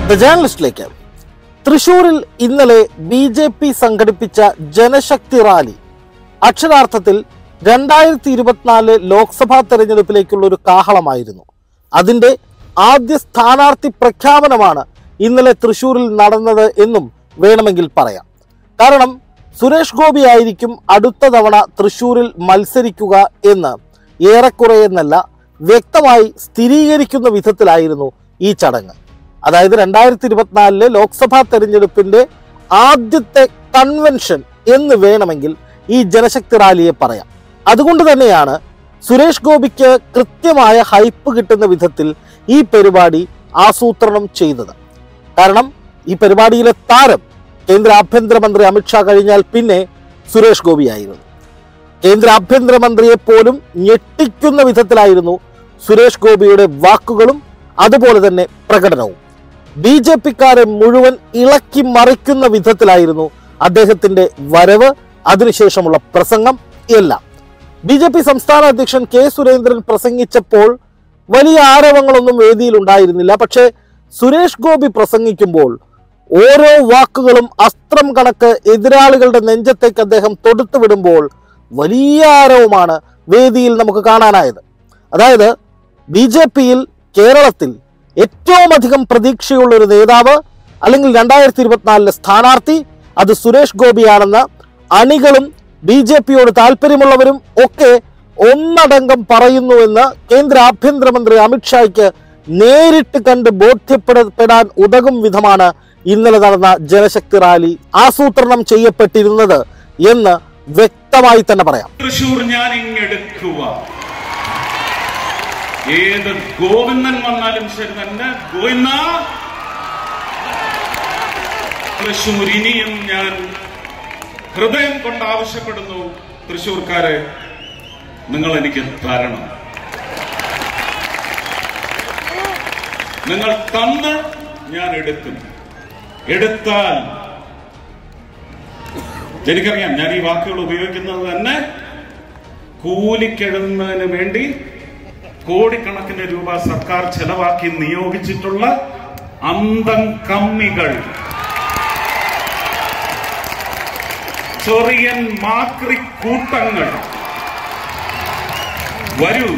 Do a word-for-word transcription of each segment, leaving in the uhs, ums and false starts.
The ജേർണലിസ്റ്റിലേക്ക്. തൃശൂരിൽ ഇന്നലെ B J P സംഘടിപ്പിച്ച ജനശക്തി റാലി അക്ഷരാർത്ഥത്തിൽ രണ്ടായിരത്തി ഇരുപത്തിനാല് ലോക്സഭാ തെരഞ്ഞെടുപ്പിലേക്കുള്ള ഒരു കാഹളമായിരുന്നു. അതിന്റെ ആദ്യ സ്ഥാനാർത്ഥി പ്രഖ്യാപനമാണ് ഇന്നലെ തൃശൂരിൽ നടന്നത് എന്നും വേണമെങ്കിൽ പറയാം. കാരണം സുരേഷ് ഗോപി ആയിരിക്കും അടുത്ത തവണ തൃശൂരിൽ മത്സരിക്കുക എന്ന് ഏറെക്കുറെ എന്നല്ല വ്യക്തമായി സ്ഥിരീകരിക്കുന്ന വിധത്തിലായിരുന്നു ഈ ചടങ്ങ്. അതായത് രണ്ടായിരത്തി ഇരുപത്തിനാലിലെ ലോക്സഭാ തെരഞ്ഞെടുപ്പിന്റെ ആദ്യത്തെ കൺവെൻഷൻ എന്ന് വേണമെങ്കിൽ ഈ ജനശക്തി റാലിയെ പറയാം. അതുകൊണ്ട് തന്നെയാണ് സുരേഷ് ഗോപിക്ക് കൃത്യമായ ഹൈപ്പ് കിട്ടുന്ന വിധത്തിൽ ഈ പരിപാടി ആസൂത്രണം ചെയ്തത്. കാരണം ഈ പരിപാടിയിലെ താരം കേന്ദ്ര ആഭ്യന്തരമന്ത്രി അമിത്ഷാ കഴിഞ്ഞാൽ പിന്നെ സുരേഷ് ഗോപിയായിരുന്നു. കേന്ദ്ര ആഭ്യന്തരമന്ത്രിയെ പോലും ഞെട്ടിക്കുന്ന വിധത്തിലായിരുന്നു സുരേഷ് ഗോപിയുടെ വാക്കുകളും അതുപോലെ തന്നെ പ്രകടനവും. ബി ജെ പിക്കാരെ മുഴുവൻ ഇളക്കി മറിക്കുന്ന വിധത്തിലായിരുന്നു അദ്ദേഹത്തിന്റെ വരവ്, അതിനുശേഷമുള്ള പ്രസംഗം എല്ലാം. ബി ജെ പി സംസ്ഥാന അധ്യക്ഷൻ കെ സുരേന്ദ്രൻ പ്രസംഗിച്ചപ്പോൾ വലിയ ആരവങ്ങളൊന്നും വേദിയിൽ ഉണ്ടായിരുന്നില്ല. പക്ഷേ സുരേഷ് ഗോപി പ്രസംഗിക്കുമ്പോൾ ഓരോ വാക്കുകളും അസ്ത്രം കണക്ക് എതിരാളികളുടെ നെഞ്ചത്തേക്ക് അദ്ദേഹം തൊടുത്തു വിടുമ്പോൾ വലിയ ആരവമാണ് വേദിയിൽ നമുക്ക് കാണാനായത്. അതായത് ബി ജെ പിയിൽ കേരളത്തിൽ ഏറ്റവും അധികം പ്രതീക്ഷയുള്ള ഒരു നേതാവ് അല്ലെങ്കിൽ രണ്ടായിരത്തി ഇരുപത്തിനാലിലെ സ്ഥാനാർത്ഥി അത് സുരേഷ് ഗോപിയാണെന്ന് അണികളും ബി ജെ പിയോട് താല്പര്യമുള്ളവരും ഒക്കെ ഒന്നടങ്കം പറയുന്നുവെന്ന് കേന്ദ്ര ആഭ്യന്തരമന്ത്രി അമിത്ഷായ്ക്ക് നേരിട്ട് കണ്ട് ബോധ്യപ്പെടാൻ ഉതകും വിധമാണ് ഇന്നലെ നടന്ന ജനശക്തി റാലി ആസൂത്രണം ചെയ്യപ്പെട്ടിരുന്നത് എന്ന് വ്യക്തമായി തന്നെ പറയാം. തൃശൂർ ഞാൻ ഇങ്ങെടുക്കുക, ഏത് ഗോവിന്ദൻ വന്നാലും ശരി തന്നെ ഗോവിന്ദ, തൃശൂർ ഇനിയും ഞാൻ ഹൃദയം കൊണ്ട് ആവശ്യപ്പെടുന്നു. തൃശൂർക്കാരെ, നിങ്ങൾ എനിക്ക് തരണം. നിങ്ങൾ തന്ന് ഞാൻ എടുക്കും. എടുത്താൽ എനിക്കറിയാം, ഞാൻ ഈ വാക്കുകൾ ഉപയോഗിക്കുന്നത് തന്നെ കൂലിക്കെഴുതുന്നതിന് വേണ്ടി കോടിക്കണക്കിന് രൂപ സർക്കാർ ചെലവാക്കി നിയോഗിച്ചിട്ടുള്ള അന്തം കമ്മികൾ, ചൊറിയൻ മാക്രി കൂട്ടങ്ങൾ വരൂ,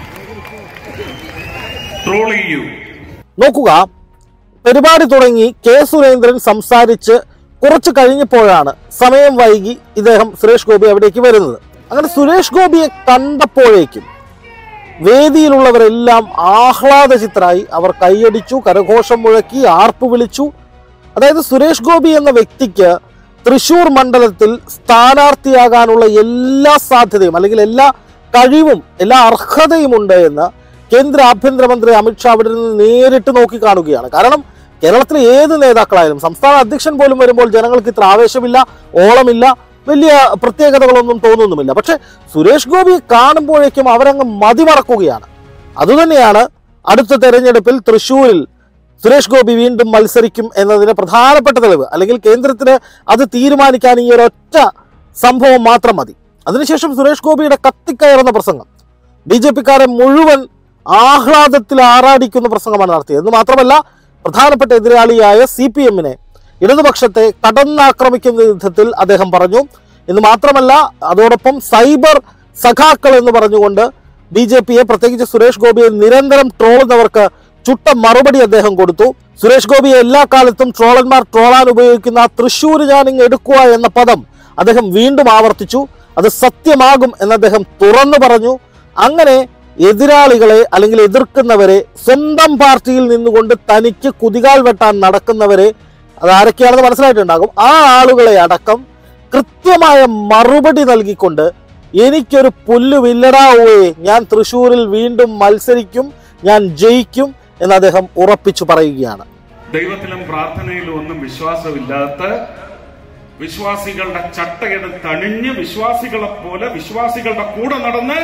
ട്രോൾ ചെയ്യൂ. നോക്കുക, പരിപാടി തുടങ്ങി കെ സുരേന്ദ്രൻ സംസാരിച്ച് കുറച്ച് കഴിഞ്ഞപ്പോഴാണ് സമയം വൈകി ഇദ്ദേഹം സുരേഷ് ഗോപി അവിടേക്ക് വരുന്നത്. അങ്ങനെ സുരേഷ് ഗോപിയെ കണ്ടപ്പോഴേക്കും വേദിയിലുള്ളവരെല്ലാം ആഹ്ലാദചിത്തരായി. അവർ കൈയടിച്ചു, കരഘോഷം മുഴക്കി, ആർപ്പ് വിളിച്ചു. അതായത് സുരേഷ് ഗോപി എന്ന വ്യക്തിക്ക് തൃശൂർ മണ്ഡലത്തിൽ സ്ഥാനാർത്ഥിയാകാനുള്ള എല്ലാ സാധ്യതയും അല്ലെങ്കിൽ എല്ലാ കഴിവും എല്ലാ അർഹതയും ഉണ്ട് എന്ന് കേന്ദ്ര ആഭ്യന്തരമന്ത്രി അമിത്ഷാ അവിടെ നിന്ന് നേരിട്ട് നോക്കിക്കാണുകയാണ്. കാരണം കേരളത്തിലെ ഏത് നേതാക്കളായാലും സംസ്ഥാന അധ്യക്ഷൻ പോലും വരുമ്പോൾ ജനങ്ങൾക്ക് ഇത്ര ആവേശമില്ല, ഓളമില്ല, വലിയ പ്രത്യേകതകളൊന്നും തോന്നുന്നുമില്ല. പക്ഷെ സുരേഷ് ഗോപിയെ കാണുമ്പോഴേക്കും അവരങ്ങ് മതിമറക്കുകയാണ്. അതുതന്നെയാണ് അടുത്ത തെരഞ്ഞെടുപ്പിൽ തൃശ്ശൂരിൽ സുരേഷ് ഗോപി വീണ്ടും മത്സരിക്കും എന്നതിന് പ്രധാനപ്പെട്ട തെളിവ്. അല്ലെങ്കിൽ കേന്ദ്രത്തിന് അത് തീരുമാനിക്കാൻ ഈ ഒരൊറ്റ സംഭവം മാത്രം മതി. അതിനുശേഷം സുരേഷ് ഗോപിയുടെ കത്തിക്കയറുന്ന പ്രസംഗം, ബി ജെ പിക്കാരെ മുഴുവൻ ആഹ്ലാദത്തിൽ ആറാടിക്കുന്ന പ്രസംഗമാണ് നടത്തിയത്. എന്ന് മാത്രമല്ല, പ്രധാനപ്പെട്ട എതിരാളിയായ സി പി എമ്മിനെ, ഇടതുപക്ഷത്തെ കടന്നാക്രമിക്കുന്ന വിധത്തിൽ അദ്ദേഹം പറഞ്ഞു. എന്ന് മാത്രമല്ല, അതോടൊപ്പം സൈബർ സഖാക്കൾ എന്ന് പറഞ്ഞുകൊണ്ട് ബി ജെ പിയെ, പ്രത്യേകിച്ച് സുരേഷ് ഗോപിയെ നിരന്തരം ട്രോളുന്നവർക്ക് ചുട്ട മറുപടി അദ്ദേഹം കൊടുത്തു. സുരേഷ് ഗോപിയെ എല്ലാ കാലത്തും ട്രോളന്മാർ ട്രോളാൻ ഉപയോഗിക്കുന്ന തൃശ്ശൂർ ഞാൻ ഇങ്ങ് എടുക്കുക എന്ന പദം അദ്ദേഹം വീണ്ടും ആവർത്തിച്ചു. അത് സത്യമാകും എന്ന് അദ്ദേഹം തുറന്നു പറഞ്ഞു. അങ്ങനെ എതിരാളികളെ അല്ലെങ്കിൽ എതിർക്കുന്നവരെ, സ്വന്തം പാർട്ടിയിൽ നിന്നുകൊണ്ട് തനിക്ക് കുതികാൽ വെട്ടാൻ നടക്കുന്നവരെ, അതാരൊക്കെയാണെന്ന് മനസ്സിലായിട്ടുണ്ടാകും, ആ ആളുകളെ അടക്കം കൃത്യമായ മറുപടി നൽകിക്കൊണ്ട് എനിക്കൊരു പുല്ലുവില്ലടാവേ, ഞാൻ തൃശ്ശൂരിൽ വീണ്ടും മത്സരിക്കും, ഞാൻ ജയിക്കും എന്ന് അദ്ദേഹം ഉറപ്പിച്ചു പറയുകയാണ്. ദൈവത്തിലും പ്രാർത്ഥനയിലും ഒന്നും വിശ്വാസമില്ലാത്ത വിശ്വാസികളുടെ ചട്ടയെടുത്ത് അണിഞ്ഞ് വിശ്വാസികളെ പോലെ വിശ്വാസികളുടെ കൂടെ നടന്ന്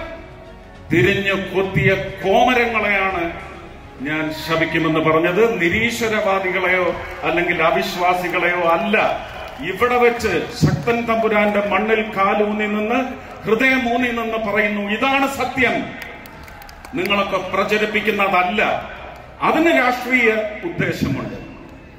തിരിഞ്ഞു കൊത്തിയ കോമരങ്ങളെയാണ് ഞാൻ ശപിക്കുമെന്ന് പറഞ്ഞത്. നിരീശ്വരവാദികളെയോ അല്ലെങ്കിൽ അവിശ്വാസികളെയോ അല്ല. ഇവിടെ വെച്ച് ശക്തൻ തമ്പുരാന്റെ മണ്ണിൽ കാലൂന്നി നിന്ന് ഹൃദയമൂന്നി നിന്ന് പറയുന്നു, ഇതാണ് സത്യം, നിങ്ങളൊക്കെ പ്രചരിപ്പിക്കുന്നതല്ല. അതിന് രാഷ്ട്രീയ ഉദ്ദേശമുണ്ട്.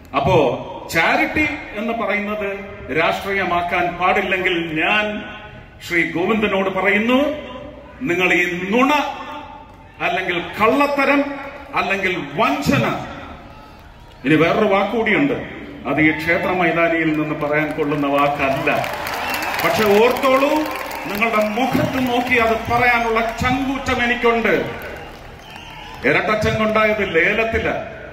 അപ്പോ ചാരിറ്റി എന്ന് പറയുന്നത് രാഷ്ട്രീയമാക്കാൻ പാടില്ലെങ്കിൽ ഞാൻ ശ്രീ ഗോവിന്ദനോട് പറയുന്നു, നിങ്ങൾ ഈ നുണ അല്ലെങ്കിൽ കള്ളത്തരം അല്ലെങ്കിൽ വഞ്ചന, ഇനി വേറൊരു വാക്കുകൂടിയുണ്ട്, അത് ഈ ക്ഷേത്ര മൈതാനിയിൽ നിന്ന് പറയാൻ കൊള്ളുന്ന വാക്കല്ല. പക്ഷെ ഓർത്തോളൂ, നിങ്ങളുടെ മുഖത്ത് നോക്കി അത് പറയാനുള്ള ചങ്കൂറ്റം എനിക്കുണ്ട്. ഇരട്ടച്ചങ്കുണ്ടായത് ലേലത്തില്ല.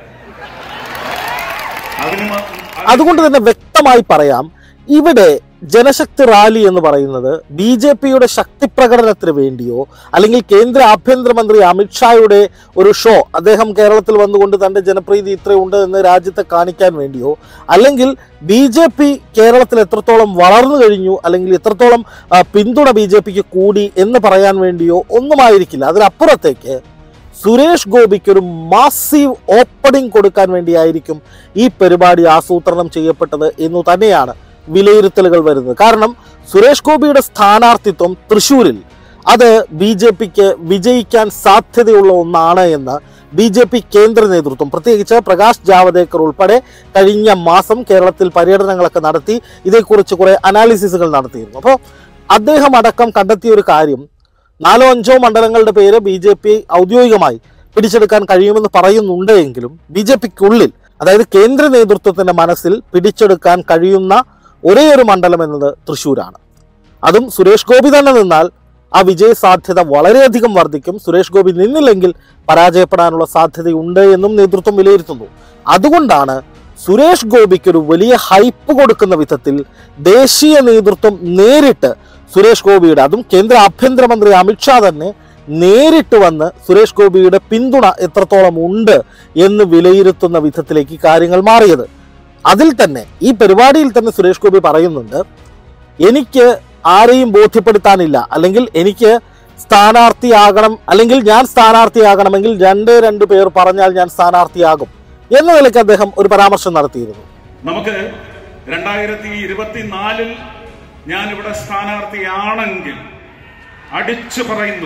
അതിന് അതുകൊണ്ട് തന്നെ വ്യക്തമായി പറയാം, ഇവിടെ ജനശക്തി റാലി എന്ന് പറയുന്നത് ബി ജെ പിയുടെ ശക്തി പ്രകടനത്തിന് വേണ്ടിയോ അല്ലെങ്കിൽ കേന്ദ്ര ആഭ്യന്തരമന്ത്രി അമിത്ഷായുടെ ഒരു ഷോ, അദ്ദേഹം കേരളത്തിൽ വന്നുകൊണ്ട് തന്റെ ജനപ്രീതി ഇത്രയുണ്ട് എന്ന് രാജ്യത്തെ കാണിക്കാൻ വേണ്ടിയോ, അല്ലെങ്കിൽ ബി ജെ പി കേരളത്തിൽ എത്രത്തോളം വളർന്നു കഴിഞ്ഞു അല്ലെങ്കിൽ എത്രത്തോളം പിന്തുണ ബി ജെ പിക്ക് കൂടി എന്ന് പറയാൻ വേണ്ടിയോ ഒന്നുമായിരിക്കില്ല. അതിനപ്പുറത്തേക്ക് സുരേഷ് ഗോപിക്ക് ഒരു മാസീവ് ഓപ്പണിംഗ് കൊടുക്കാൻ വേണ്ടിയായിരിക്കും ഈ പരിപാടി ആസൂത്രണം ചെയ്യപ്പെട്ടത് എന്നു തന്നെയാണ് വിലയിരുത്തലുകൾ വരുന്നത്. കാരണം സുരേഷ് ഗോപിയുടെ സ്ഥാനാർത്ഥിത്വം തൃശ്ശൂരിൽ അത് ബി ജെ പിക്ക് വിജയിക്കാൻ സാധ്യതയുള്ള ഒന്നാണ് എന്ന് ബി ജെ പി കേന്ദ്ര നേതൃത്വം, പ്രത്യേകിച്ച് പ്രകാശ് ജാവദേക്കർ ഉൾപ്പെടെ കഴിഞ്ഞ മാസം കേരളത്തിൽ പര്യടനങ്ങളൊക്കെ നടത്തി ഇതേക്കുറിച്ച് കുറെ അനാലിസിസുകൾ നടത്തിയിരുന്നു. അപ്പോൾ അദ്ദേഹം അടക്കം കണ്ടെത്തിയ ഒരു കാര്യം, നാലോ അഞ്ചോ മണ്ഡലങ്ങളുടെ പേര് ബി ജെ പി ഔദ്യോഗികമായി പിടിച്ചെടുക്കാൻ കഴിയുമെന്ന് പറയുന്നുണ്ട് എങ്കിലും ബി ജെ പിക്കുള്ളിൽ, അതായത് കേന്ദ്ര നേതൃത്വത്തിന്റെ മനസ്സിൽ പിടിച്ചെടുക്കാൻ കഴിയുന്ന ഒരേ ഒരു മണ്ഡലം എന്നത് തൃശ്ശൂരാണ്. അതും സുരേഷ് ഗോപി തന്നെ നിന്നാൽ ആ വിജയ സാധ്യത വളരെയധികം വർദ്ധിക്കും. സുരേഷ് ഗോപി നിന്നില്ലെങ്കിൽ പരാജയപ്പെടാനുള്ള സാധ്യതയുണ്ട് എന്നും നേതൃത്വം വിലയിരുത്തുന്നു. അതുകൊണ്ടാണ് സുരേഷ് ഗോപിക്ക് ഒരു വലിയ ഹൈപ്പ് കൊടുക്കുന്ന വിധത്തിൽ ദേശീയ നേതൃത്വം നേരിട്ട് സുരേഷ് ഗോപിയുടെ, അതും കേന്ദ്ര ആഭ്യന്തരമന്ത്രി അമിത്ഷാ തന്നെ നേരിട്ട് വന്ന് സുരേഷ് ഗോപിയുടെ പിന്തുണ എത്രത്തോളം ഉണ്ട് എന്ന് വിലയിരുത്തുന്ന വിധത്തിലേക്ക് കാര്യങ്ങൾ മാറിയത്. അതിൽ തന്നെ ഈ പരിപാടിയിൽ തന്നെ സുരേഷ് ഗോപി പറയുന്നുണ്ട്, എനിക്ക് ആരെയും ബോധ്യപ്പെടുത്താനില്ല, അല്ലെങ്കിൽ എനിക്ക് സ്ഥാനാർത്ഥിയാകണം, അല്ലെങ്കിൽ ഞാൻ സ്ഥാനാർത്ഥിയാകണമെങ്കിൽ രണ്ടേ രണ്ട് പേർ പറഞ്ഞാൽ ഞാൻ സ്ഥാനാർത്ഥിയാകും എന്ന നിലയ്ക്ക് അദ്ദേഹം ഒരു പരാമർശം നടത്തിയിരുന്നു. നമുക്ക് രണ്ടായിരത്തി ഇരുപത്തിനാലിൽ ഞാൻ ഇവിടെ സ്ഥാനാർത്ഥിയാണെങ്കിൽ അടിച്ചു പറയുന്നു,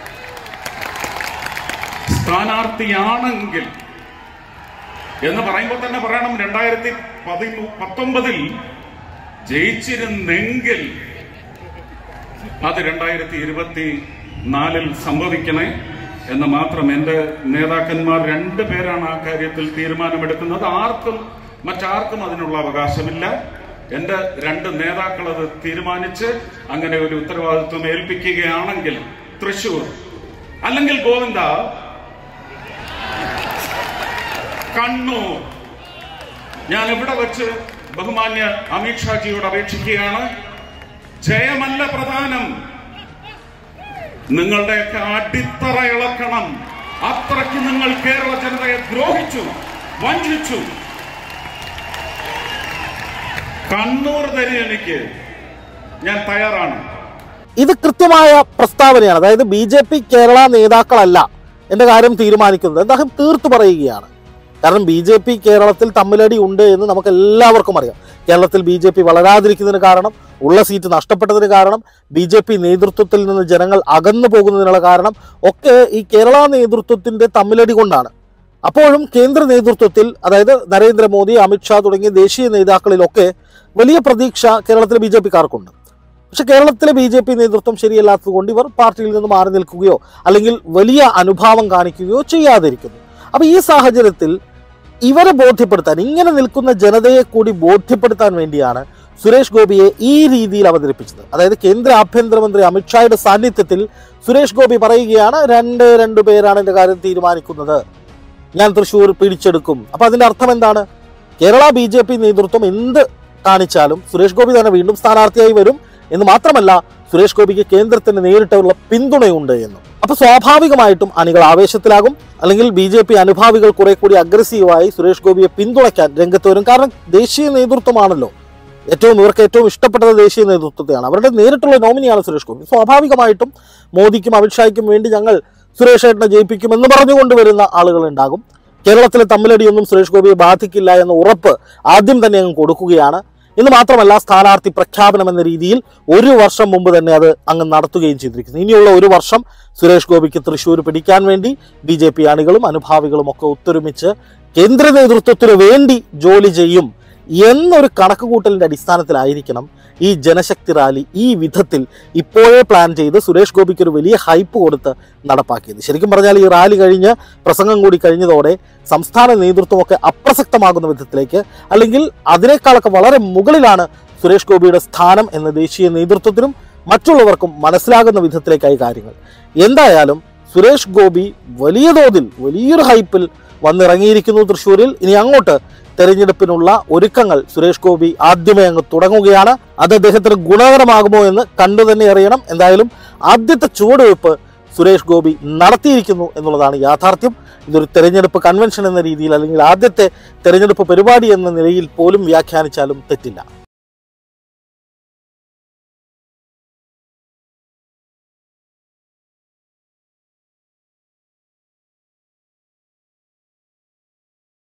സ്ഥാനാർത്ഥിയാണെങ്കിൽ എന്ന് പറയുമ്പോൾ തന്നെ പറയണം, രണ്ടായിരത്തി പതിമൂ പത്തൊമ്പതിൽ ജയിച്ചിരുന്നെങ്കിൽ അത് രണ്ടായിരത്തി ഇരുപത്തി നാലിൽ സംഭവിക്കണേ എന്ന് മാത്രം. എന്റെ നേതാക്കന്മാർ രണ്ടു പേരാണ് ആ കാര്യത്തിൽ തീരുമാനമെടുക്കുന്നത്. ആർക്കും മറ്റാർക്കും അതിനുള്ള അവകാശമില്ല. എന്റെ രണ്ട് നേതാക്കൾ അത് തീരുമാനിച്ച് അങ്ങനെ ഒരു ഉത്തരവാദിത്വം ഏൽപ്പിക്കുകയാണെങ്കിൽ തൃശൂർ, അല്ലെങ്കിൽ ഗോവിന്ദ കണ്ണൂർ, ഞാൻ ഇവിടെ വെച്ച് ബഹുമാന്യ അമിത്ഷാജിയോട് അപേക്ഷിക്കുകയാണ്, ജയമല്ല പ്രധാനം, നിങ്ങളുടെയൊക്കെ അടിത്തറ ഇളക്കണം. അത്രയ്ക്ക് നിങ്ങൾ കേരള ജനതയെ ദ്രോഹിച്ചു, വഞ്ചിച്ചു. കണ്ണൂർ തരും എനിക്ക്, ഞാൻ തയ്യാറാണ്. ഇത് കൃത്യമായ പ്രസ്താവനയാണ്. അതായത് ബി ജെ പി കേരള നേതാക്കളല്ല എന്റെ കാര്യം തീരുമാനിക്കുന്നത്, അദ്ദേഹം തീർത്തു പറയുകയാണ്. കാരണം ബി ജെ പി കേരളത്തിൽ തമ്മിലടി ഉണ്ട് എന്ന് നമുക്ക് എല്ലാവർക്കും അറിയാം. കേരളത്തിൽ ബി ജെ പി വളരാതിരിക്കുന്നതിന് കാരണം, ഉള്ള സീറ്റ് നഷ്ടപ്പെട്ടതിന് കാരണം, ബി ജെ പി നേതൃത്വത്തിൽ നിന്ന് ജനങ്ങൾ അകന്നു പോകുന്നതിനുള്ള കാരണം ഒക്കെ ഈ കേരള നേതൃത്വത്തിന്റെ തമ്മിലടി കൊണ്ടാണ്. അപ്പോഴും കേന്ദ്ര നേതൃത്വത്തിൽ, അതായത് നരേന്ദ്രമോദി, അമിത്ഷാ തുടങ്ങിയ ദേശീയ നേതാക്കളിലൊക്കെ വലിയ പ്രതീക്ഷ കേരളത്തിലെ ബി ജെ പിക്കാർക്കുണ്ട്. പക്ഷെ കേരളത്തിലെ ബി ജെ പി നേതൃത്വം ശരിയല്ലാത്തത് കൊണ്ട് ഇവർ പാർട്ടിയിൽ നിന്ന് മാറി നിൽക്കുകയോ അല്ലെങ്കിൽ വലിയ അനുഭാവം കാണിക്കുകയോ ചെയ്യാതിരിക്കുന്നു. അപ്പൊ ഈ സാഹചര്യത്തിൽ ഇവരെ ബോധ്യപ്പെടുത്താൻ, ഇങ്ങനെ നിൽക്കുന്ന ജനതയെ കൂടി ബോധ്യപ്പെടുത്താൻ വേണ്ടിയാണ് സുരേഷ് ഗോപിയെ ഈ രീതിയിൽ അവതരിപ്പിച്ചത്. അതായത് കേന്ദ്ര ആഭ്യന്തരമന്ത്രി അമിത്ഷായുടെ സാന്നിധ്യത്തിൽ സുരേഷ് ഗോപി പറയുകയാണ്, രണ്ട് രണ്ടു പേരാണ് എന്റെ കാര്യം തീരുമാനിക്കുന്നത്, ഞാൻ തൃശ്ശൂർ പിടിച്ചെടുക്കും. അപ്പൊ അതിന്റെ അർത്ഥം എന്താണ്? കേരള ബി ജെ പി നേതൃത്വം എന്ത് കാണിച്ചാലും സുരേഷ് ഗോപി തന്നെ വീണ്ടും സ്ഥാനാർത്ഥിയായി വരും എന്ന് മാത്രമല്ല, സുരേഷ് ഗോപിക്ക് കേന്ദ്രത്തിന് നേരിട്ടുള്ള പിന്തുണയുണ്ട് എന്നും. അപ്പൊ സ്വാഭാവികമായിട്ടും അണികൾ ആവേശത്തിലാകും, അല്ലെങ്കിൽ ബി ജെ പി അനുഭാവികൾ കുറെ കൂടി അഗ്രസീവായി സുരേഷ് ഗോപിയെ പിന്തുണയ്ക്കാൻ രംഗത്ത് വരും. കാരണം ദേശീയ നേതൃത്വമാണല്ലോ ഏറ്റവും, ഇവർക്ക് ഏറ്റവും ഇഷ്ടപ്പെട്ടത് ദേശീയ നേതൃത്വത്തെയാണ്, അവരുടെ നേരിട്ടുള്ള നോമിനിയാണ് സുരേഷ് ഗോപി. സ്വാഭാവികമായിട്ടും മോദിക്കും അമിത്ഷായ്ക്കും വേണ്ടി ഞങ്ങൾ സുരേഷ് ഏട്ടനെ ജയിപ്പിക്കും എന്ന് പറഞ്ഞുകൊണ്ട് വരുന്ന ആളുകൾ ഉണ്ടാകും. കേരളത്തിലെ തമ്മിലടിയൊന്നും സുരേഷ് ഗോപിയെ ബാധിക്കില്ല എന്ന ഉറപ്പ് ആദ്യം തന്നെ അങ്ങ് കൊടുക്കുകയാണ്. എന്ന് മാത്രമല്ല, സ്ഥാനാർത്ഥി പ്രഖ്യാപനം എന്ന രീതിയിൽ ഒരു വർഷം മുമ്പ് തന്നെ അത് അങ്ങ് നടത്തുകയും ചെയ്തിരിക്കുന്നു. ഇനിയുള്ള ഒരു വർഷം സുരേഷ് ഗോപിക്ക് തൃശ്ശൂർ പിടിക്കാൻ വേണ്ടി ബി ജെ പി അണികളും അനുഭാവികളും ഒക്കെ ഒത്തൊരുമിച്ച് കേന്ദ്ര നേതൃത്വത്തിന് വേണ്ടി ജോലി ചെയ്യും എന്നൊരു കണക്കുകൂട്ടലിന്റെ അടിസ്ഥാനത്തിലായിരിക്കണം ഈ ജനശക്തി റാലി ഈ വിധത്തിൽ ഇപ്പോഴേ പ്ലാൻ ചെയ്ത് സുരേഷ് ഗോപിക്ക് ഒരു വലിയ ഹൈപ്പ് കൊടുത്ത് നടപ്പാക്കിയത്. ശരിക്കും പറഞ്ഞാൽ ഈ റാലി കഴിഞ്ഞ് പ്രസംഗം കൂടി കഴിഞ്ഞതോടെ സംസ്ഥാന നേതൃത്വമൊക്കെ അപ്രസക്തമാകുന്ന വിധത്തിലേക്ക്, അല്ലെങ്കിൽ അതിനേക്കാളൊക്കെ വളരെ മുകളിലാണ് സുരേഷ് ഗോപിയുടെ സ്ഥാനം എന്ന് ദേശീയ നേതൃത്വത്തിനും മറ്റുള്ളവർക്കും മനസ്സിലാകുന്ന വിധത്തിലേക്കായി കാര്യങ്ങൾ. എന്തായാലും സുരേഷ് ഗോപി വലിയ തോതിൽ വലിയൊരു ഹൈപ്പിൽ വന്നിറങ്ങിയിരിക്കുന്നു തൃശ്ശൂരിൽ. ഇനി അങ്ങോട്ട് തെരഞ്ഞെടുപ്പിനുള്ള ഒരുക്കങ്ങൾ സുരേഷ് ഗോപി ആദ്യമേ അങ്ങ് തുടങ്ങുകയാണ്. അത് അദ്ദേഹത്തിന് ഗുണകരമാകുമോ എന്ന് കണ്ടു തന്നെ അറിയണം. എന്തായാലും ആദ്യത്തെ ചുവടുവയ്പ് സുരേഷ് ഗോപി നടത്തിയിരിക്കുന്നു എന്നുള്ളതാണ് യാഥാർത്ഥ്യം. ഇതൊരു തെരഞ്ഞെടുപ്പ് കൺവെൻഷൻ എന്ന രീതിയിൽ, അല്ലെങ്കിൽ ആദ്യത്തെ തെരഞ്ഞെടുപ്പ് പരിപാടി എന്ന നിലയിൽ പോലും വ്യാഖ്യാനിച്ചാലും തെറ്റില്ല.